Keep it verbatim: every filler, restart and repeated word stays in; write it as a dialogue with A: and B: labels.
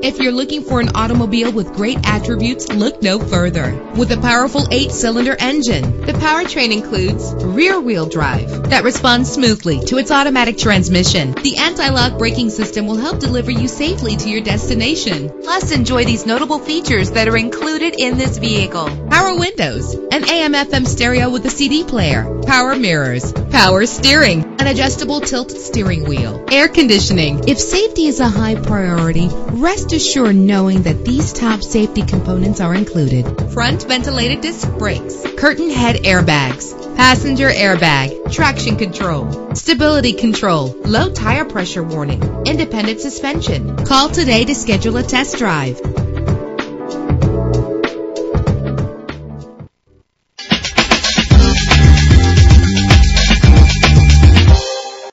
A: If you're looking for an automobile with great attributes, look no further. With a powerful eight-cylinder engine, the powertrain includes rear-wheel drive that responds smoothly to its automatic transmission. The anti-lock braking system will help deliver you safely to your destination. Plus, enjoy these notable features that are included in this vehicle: power windows, an A M F M stereo with a C D player, power mirrors, power steering, an adjustable tilt steering wheel, air conditioning. If safety is a high priority, rest assured knowing that these top safety components are included: front ventilated disc brakes, curtain head airbags, passenger airbag, traction control, stability control, low tire pressure warning, independent suspension. Call today to schedule a test drive.